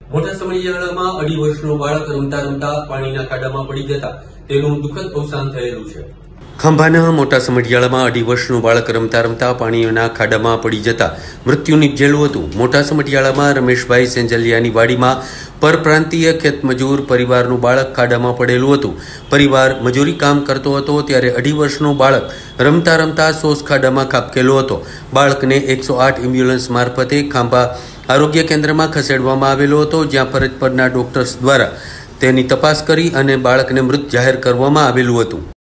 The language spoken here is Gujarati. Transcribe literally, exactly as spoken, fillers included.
મોટા સમઢિયાળામાં અઢી વર્ષનું બાળક રમતા રમતા પાણીના ખાડામાં પડી જતા તેનું દુઃખદ અવસાન થયેલું છે। ખાંભાના મોટા સમઢિયાળામાં અઢી વર્ષનું બાળક રમતા રમતા પાણીના ખાડામાં પડી જતા મૃત્યુ નિપજેલું હતું। મોટા સમઢિયાળામાં રમેશભાઈ સેંજલિયાની વાડીમાં પરપ્રાંતીય ખેતમજૂર પરિવારનું બાળક ખાડામાં પડેલું હતું। પરિવાર મજૂરી કામ કરતો હતો ત્યારે અઢી વર્ષનું બાળક રમતા રમતા સોસ ખાડામાં ખાબકેલો હતો। બાળકને એકસો આઠ એમ્બ્યુલન્સ મારફતે ખાંભા આરોગ્ય કેન્દ્રમાં ખસેડવામાં આવેલો હતો, જ્યાં ફરજ પરના ડોક્ટર્સ દ્વારા તેની તપાસ કરી અને બાળકને મૃત જાહેર કરવામાં આવેલું હતું।